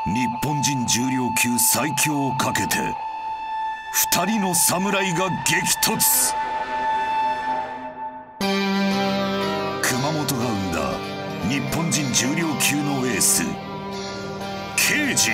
日本人重量級最強をかけて2人の侍が激突。熊本が生んだ日本人重量級のエースケイジ。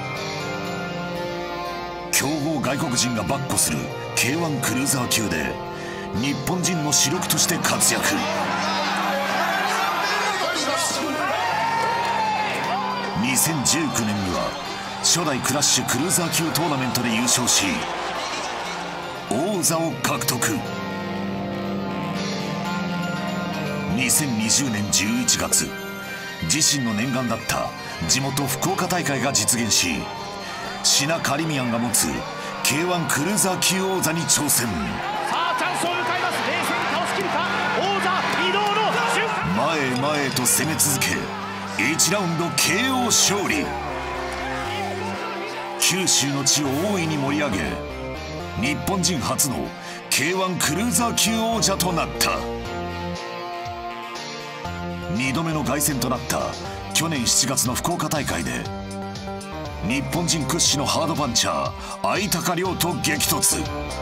強豪外国人が跋扈する K1 クルーザー級で日本人の主力として活躍。2019年には初代クラッシュクルーザー級トーナメントで優勝し王座を獲得。2020年11月、自身の念願だった地元福岡大会が実現し、シナ・カリミアンが持つ K1 クルーザー級王座に挑戦。 さあチャンスを迎えます。冷静に倒しきるか。王座移動の瞬間。 前へ前へと攻め続け1ラウンド KO 勝利。九州の地を大いに盛り上げ日本人初の K1 クルーザー級王者となった。2度目の凱旋となった去年7月の福岡大会で日本人屈指のハードパンチャー相高亮と激突。 さ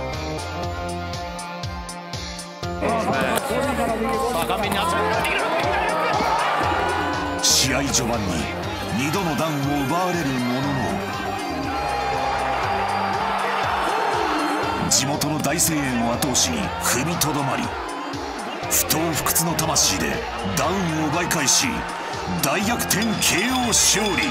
あ顔面に圧力ができる。 試合序盤に2度のダウンを奪われるものの地元の大声援を後押しに踏みとどまり不撓不屈の魂でダウンを奪い返し大逆転 KO 勝利。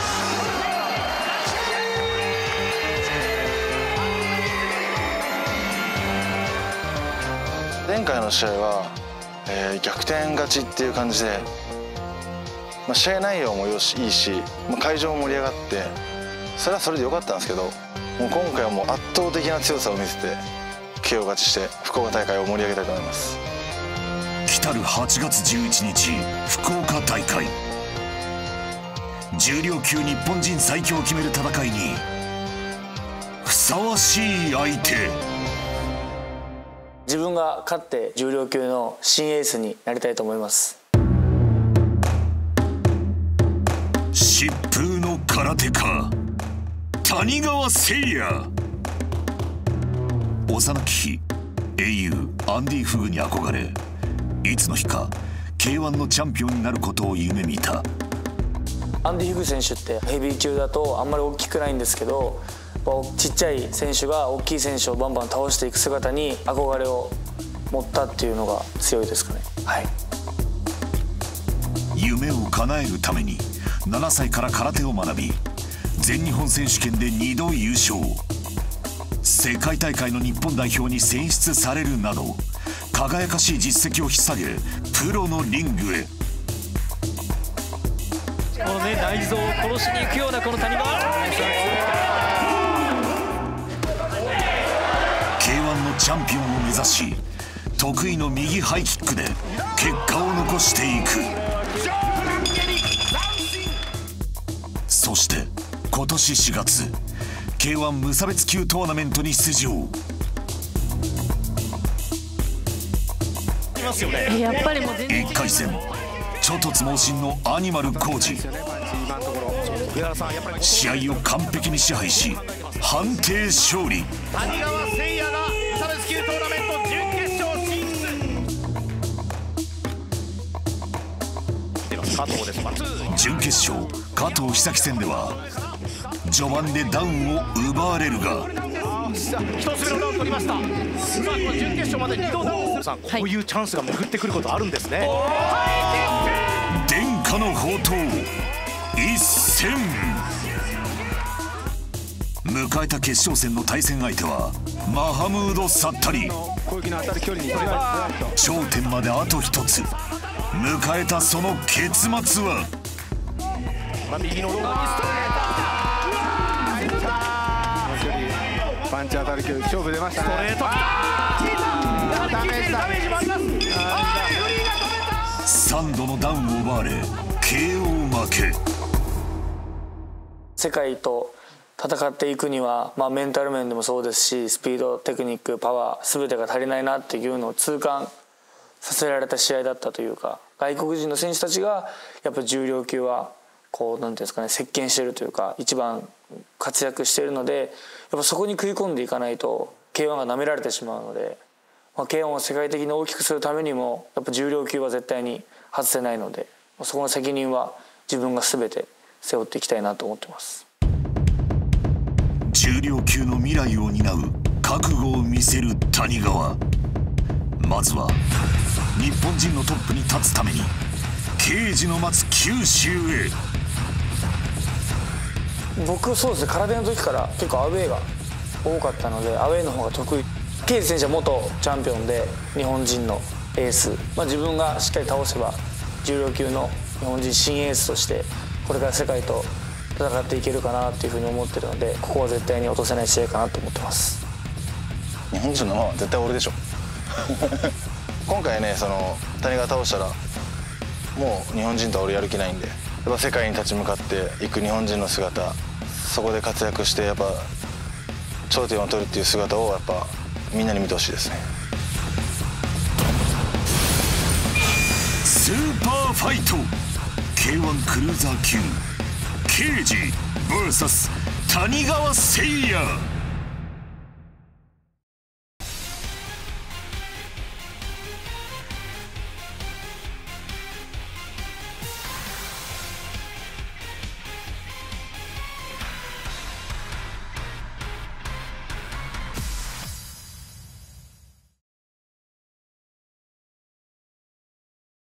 前回の試合は、逆転勝ちっていう感じで、試合内容もいいし、会場も盛り上がってそれはそれで良かったんですけど、もう今回はもう圧倒的な強さを見せて KO 勝ちして福岡大会を盛り上げたいと思います。 来る8月11日福岡大会、重量級日本人最強を決める戦いにふさわしい相手。 自分が勝って重量級の新エースになりたいと思います。 疾風の空手家谷川誠也。幼き日英雄アンディ・フグに憧れいつの日か K1 のチャンピオンになることを夢見た。 アンディ・フグ選手ってヘビー級だとあんまり大きくないんですけど、ちっちゃい選手が大きい選手をバンバン倒していく姿に憧れを持ったっていうのが強いですかね。はい、 夢を叶えるために7歳から空手を学び全日本選手権で2度優勝、世界大会の日本代表に選出されるなど輝かしい実績を引っ提げプロのリングへ。 この内臓を殺しに行くようなこの谷川。 K1 のチャンピオンを目指し得意の右ハイキックで結果を残していく。そして今年4月 K1 無差別級トーナメントに出場。 やっぱりもう 1回戦猪突猛進のアニマル浩二、試合を完璧に支配し判定勝利。 谷川誠也が無差別級トーナメント準決勝進出。加藤です。 準決勝加藤久樹戦では序盤でダウンを奪われるが 1つ目のダウン取りました。さあこの準決勝まで2度ダウンする。さあこういうチャンスが巡ってくることあるんですね。 伝家の宝刀一戦。迎えた決勝戦の対戦相手はマハムード・サッタリ。頂点まであと一つ。迎えたその結末は右のローにストレート。 パンチ当たる距離勝負出ましたね。 ストレートきた。やはり効いているダメージもあります。フリーが止めた。 3度のダウンを奪われ KO 負け。 世界と戦っていくには、メンタル面でもそうですしスピード、テクニック、パワー全てが足りないなっていうのを痛感させられた試合だったというか、外国人の選手たちがやっぱ重量級はこうなんていうんですかね、席巻してるというか一番活躍しているので、やっぱそこに食い込んでいかないと K1 が舐められてしまうので、K1 を世界的に大きくするためにもやっぱ重量級は絶対に外せないので、そこの責任は自分が全て背負っていきたいなと思ってます。 重量級の未来を担う覚悟を見せる谷川。まずは日本人のトップに立つために刑事の待つ九州へ。 僕そうですね、空手の時から結構アウェーが多かったので、アウェーの方が得意。刑事選手は元チャンピオンで日本人のエース、自分がしっかり倒せば重量級の日本人新エースとしてこれから世界と戦っていけるかなっていうふうに思ってるので、ここは絶対に落とせない試合かなと思ってます。 日本人のまま絶対俺でしょ今回ね、谷川倒したらもう日本人とは俺やる気ないんで、やっぱ世界に立ち向かっていく日本人の姿、そこで活躍してやっぱ頂点を取るっていう姿をやっぱみんなに見てほしいですね。 スーパーファイト K1 クルーザー級刑事 VS 谷川誠也。